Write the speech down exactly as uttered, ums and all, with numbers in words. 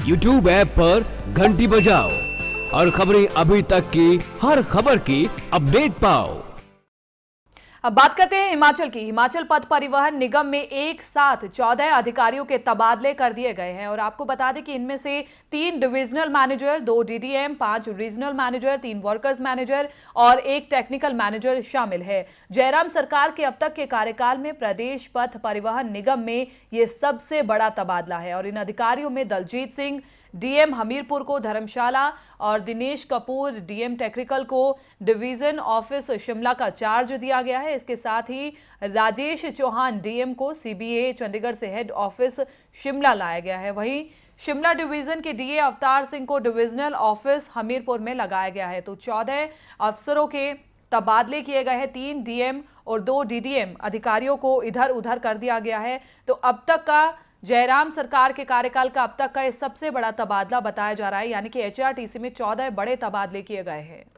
YouTube app पर घंटी बजाओ और खबरें अभी तक की हर खबर की अपडेट पाओ। अब बात करते हैं हिमाचल की। हिमाचल पथ परिवहन निगम में एक साथ चौदह अधिकारियों के तबादले कर दिए गए हैं और आपको बता दें कि इनमें से तीन डिविजनल मैनेजर, दो डीडीएम, पांच रीजनल मैनेजर, तीन वर्कर्स मैनेजर और एक टेक्निकल मैनेजर शामिल है। जयराम सरकार के अब तक के कार्यकाल में प्रदेश पथ परिवहन निगम में यह सबसे बड़ा तबादला है और इन अधिकारियों में दलजीत सिंह डीएम हमीरपुर को धर्मशाला और दिनेश कपूर डीएम टेक्निकल को डिवीजन ऑफिस शिमला का चार्ज दिया गया है। इसके साथ ही राजेश चौहान डीएम को सीबीए चंडीगढ़ से हेड ऑफिस शिमला लाया गया है। वहीं शिमला डिवीजन के डीए अवतार सिंह को डिविजनल ऑफिस हमीरपुर में लगाया गया है। तो चौदह अफसरों के तबादले किए गए हैं। तीन डीएम और दो डीडीएम अधिकारियों को इधर उधर कर दिया गया है। तो अब तक का जयराम सरकार के कार्यकाल का अब तक का ये सबसे बड़ा तबादला बताया जा रहा है, यानी कि एचआरटीसी में चौदह बड़े तबादले किए गए हैं।